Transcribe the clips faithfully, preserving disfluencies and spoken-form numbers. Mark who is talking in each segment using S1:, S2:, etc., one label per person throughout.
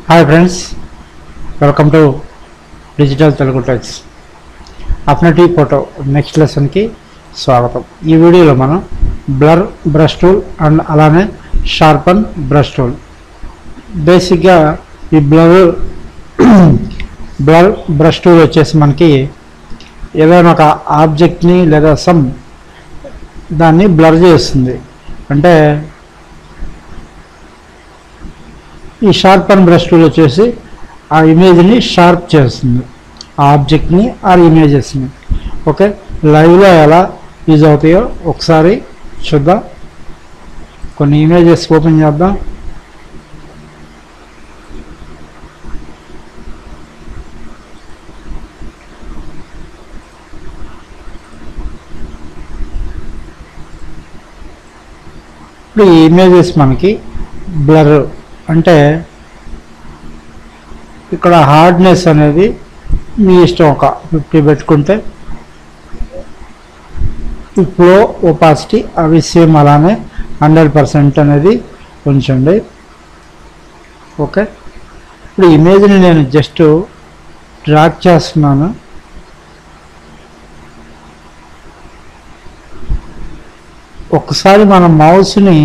S1: Hi friends, welcome to digital Telugu techs. Affinity photo next లెసన్కి స్వాగతం. ఈ వీడియోలో మనం బ్లర్ బ్రష్ టూల్ అండ్ అలానే షార్పన్ బ్రష్ టూల్. బేసిక్గా ఈ బ్లర్ బ్లర్ బ్రష్ టూల్ వచ్చేసి మనకి ఏదైనా ఒక ఆబ్జెక్ట్ని లేదా సమ్ దాన్ని బ్లర్ చేస్తుంది. అంటే ఈ షార్పన్ బ్రష్ టూల్ వచ్చేసి ఆ ఇమేజ్ని షార్ప్ చేస్తుంది, ఆ ఆబ్జెక్ట్ని ఆ ఇమేజెస్ని. ఓకే, లైవ్లో ఎలా యూజ్ అవుతాయో ఒకసారి చూద్దాం. కొన్ని ఇమేజెస్ ఓపెన్ చేద్దాం. ఇప్పుడు ఈ ఇమేజెస్ మనకి బ్లర్ అంటే ఇక్కడ హార్డ్నెస్ అనేది మీ ఇష్టం, ఒక ఫిఫ్టీ పెట్టుకుంటే ఫ్లో ఒపాసిటీ అవి సేమ్ అలానే హండ్రెడ్ పర్సెంట్ అనేది ఉంచండి. ఓకే, ఇప్పుడు ఇమేజ్ని నేను జస్ట్ డ్రాగ్ చేస్తున్నాను. ఒకసారి మన మౌస్ని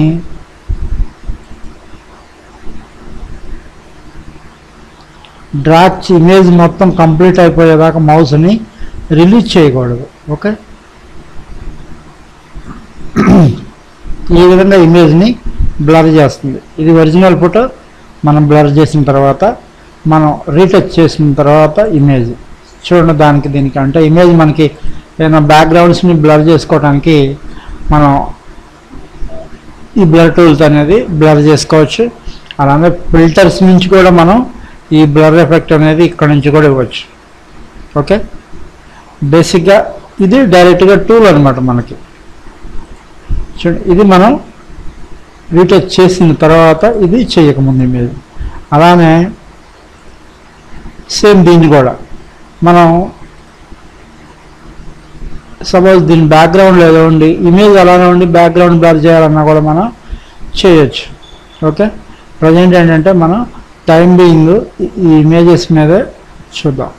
S1: డ్రాగ్ ఇమేజ్ మొత్తం కంప్లీట్ అయిపోయేదాకా మౌస్ని రిలీజ్ చేయకూడదు. ఓకే, ఈ విధంగా ఇమేజ్ని బ్లర్ చేస్తుంది. ఇది ఒరిజినల్ ఫోటో. మనం బ్లర్ చేసిన తర్వాత మనం రీటచ్ చేసిన తర్వాత ఇమేజ్ చూడండి. దానికి దీనికి అంటే ఇమేజ్ మనకి ఏదైనా బ్యాక్గ్రౌండ్స్ని బ్లర్ చేసుకోవడానికి మనం ఈ బ్లర్ టూల్స్ అనేది బ్లర్ చేసుకోవచ్చు. అలానే ఫిల్టర్స్ నుంచి కూడా మనం ఈ బ్లర్ ఎఫెక్ట్ అనేది ఇక్కడ నుంచి కూడా ఇవ్వచ్చు. ఓకే, బేసిక్గా ఇది డైరెక్ట్గా టూల్ అనమాట మనకి. చూడండి, ఇది మనం రీటచ్ చేసిన తర్వాత, ఇది చేయకముందు ఇమేజ్. అలానే సేమ్ దీన్ని కూడా మనం సపోజ్ దీని బ్యాక్గ్రౌండ్లో ఏదో ఉండి ఇమేజ్ అలానే ఉండి బ్యాక్గ్రౌండ్ బ్లర్ చేయాలన్నా కూడా మనం చేయొచ్చు. ఓకే, ప్రజెంట్ ఏంటంటే మనం టైం బీయింగ్ ఈ ఇమేజెస్ మీద చూద్దాం.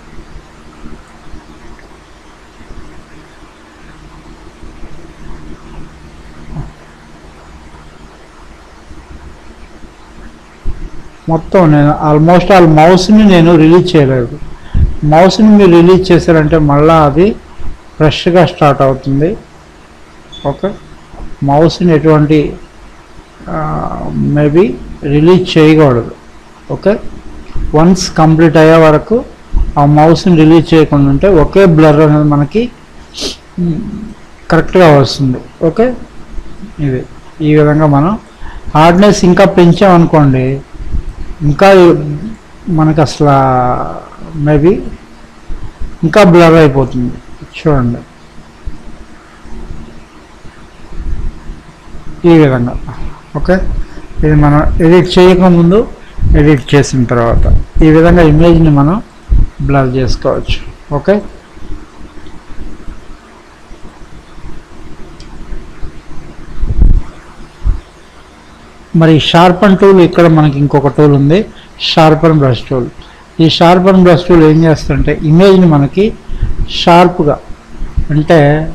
S1: మొత్తం నేను ఆల్మోస్ట్ ఆల్ మౌస్ని నేను రిలీజ్ చేయలేదు. మౌస్ని మీరు రిలీజ్ చేశారంటే మళ్ళీ అది ఫ్రెష్గా స్టార్ట్ అవుతుంది. ఓకే, మౌస్ని ఎటువంటి మేబీ రిలీజ్ చేయకూడదు. ఓకే, వన్స్ కంప్లీట్ అయ్యే వరకు ఆ మౌస్ని రిలీజ్ చేయకుండా ఉంటే ఒకే బ్లర్ అనేది మనకి కరెక్ట్గా వస్తుంది. ఓకే, ఇది ఈ విధంగా మనం హార్డ్నెస్ ఇంకా పెంచామనుకోండి, ఇంకా మనకు అసలు మేబీ ఇంకా బ్లర్ అయిపోతుంది. చూడండి, ఈ విధంగా. ఓకే, ఇది మనం ఎడిట్ చేయకముందు, ఎడిట్ చేసిన తర్వాత ఈ విధంగా ఇమేజ్ని మనం బ్లర్ చేసుకోవచ్చు. ఓకే, మరి షార్పన్ టూల్ ఇక్కడ మనకి ఇంకొక టూల్ ఉంది, షార్పన్ బ్రష్ టూల్. ఈ షార్పన్ బ్రష్ టూల్ ఏం చేస్తుంటే ఇమేజ్ని మనకి షార్ప్గా అంటే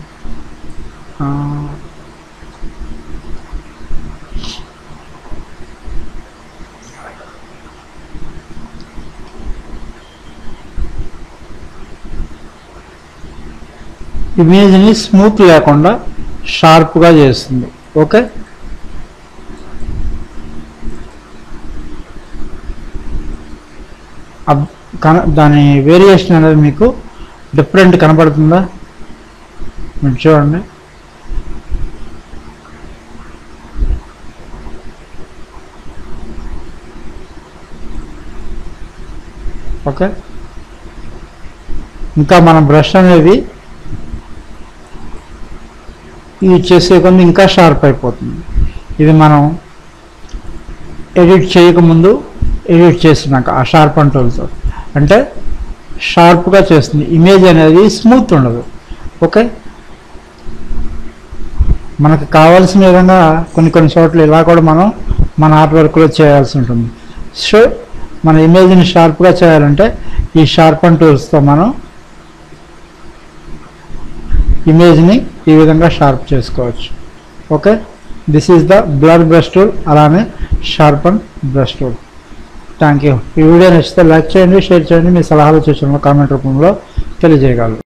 S1: ఇమేజ్ని స్మూత్ లేకుండా షార్ప్గా చేస్తుంది. ఓకే, కన దాని వేరియేషన్ అనేది మీకు డిఫరెంట్ కనపడుతుందా? మీరు చూడండి. ఓకే, ఇంకా మన బ్రష్ అనేది యూజ్ చేసే కొన్ని ఇంకా షార్ప్ అయిపోతుంది. ఇది మనం ఎడిట్ చేయకముందు, ఎడిట్ చేసినాక ఆ షార్పన్ టూల్తో అంటే షార్ప్గా చేస్తుంది. ఇమేజ్ అనేది స్మూత్ ఉండదు. ఓకే, మనకు కావాల్సిన విధంగా కొన్ని కొన్ని చోట్ల ఇలా కూడా మనం మన ఆర్ట్ వర్క్లో చేయాల్సి ఉంటుంది. సో మన ఇమేజ్ని షార్ప్గా చేయాలంటే ఈ షార్పన్ టూల్స్తో మనం ఇమేజ్ని ఈ విధంగా షార్ప్ చేసుకోవచ్చు. Okay, this is the blur brush tool, అలానే sharpen brush tool. Thank you. ఈ వీడియో నచ్చితే లైక్ చేయండి, షేర్ చేయండి, మీ సలహాలు సూచనలు కామెంట్ రూపంలో తెలియజేయగలరు.